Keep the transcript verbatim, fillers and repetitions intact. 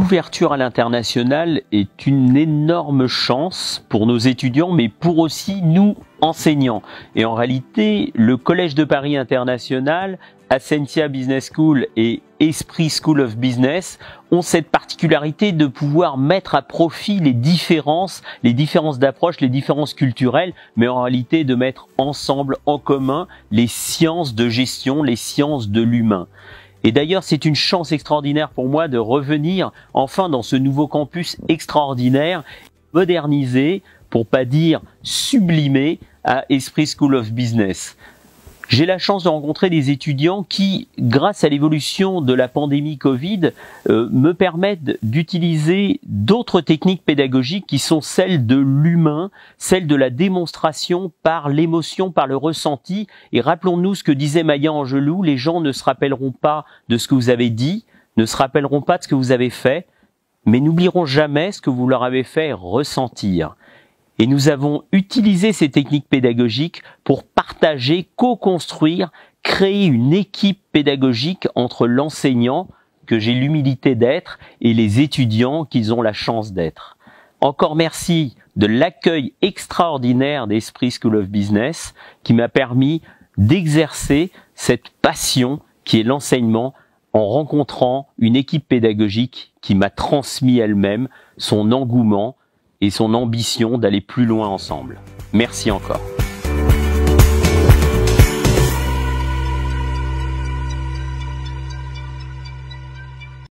L'ouverture à l'international est une énorme chance pour nos étudiants, mais pour aussi nous, enseignants. Et en réalité, le Collège de Paris International, Ascensia Business School et Esprit School of Business ont cette particularité de pouvoir mettre à profit les différences, les différences d'approche, les différences culturelles, mais en réalité de mettre ensemble, en commun, les sciences de gestion, les sciences de l'humain. Et d'ailleurs, c'est une chance extraordinaire pour moi de revenir enfin dans ce nouveau campus extraordinaire, modernisé, pour pas dire sublimé, à Esprit School of Business. J'ai la chance de rencontrer des étudiants qui, grâce à l'évolution de la pandémie Covid, euh, me permettent d'utiliser d'autres techniques pédagogiques qui sont celles de l'humain, celles de la démonstration par l'émotion, par le ressenti. Et rappelons-nous ce que disait Maya Angelou, les gens ne se rappelleront pas de ce que vous avez dit, ne se rappelleront pas de ce que vous avez fait, mais n'oublieront jamais ce que vous leur avez fait ressentir. Et nous avons utilisé ces techniques pédagogiques pour partager, co-construire, créer une équipe pédagogique entre l'enseignant, que j'ai l'humilité d'être, et les étudiants qu'ils ont la chance d'être. Encore merci de l'accueil extraordinaire d'Esprit School of Business qui m'a permis d'exercer cette passion qui est l'enseignement en rencontrant une équipe pédagogique qui m'a transmis elle-même son engouement et son ambition d'aller plus loin ensemble. Merci encore.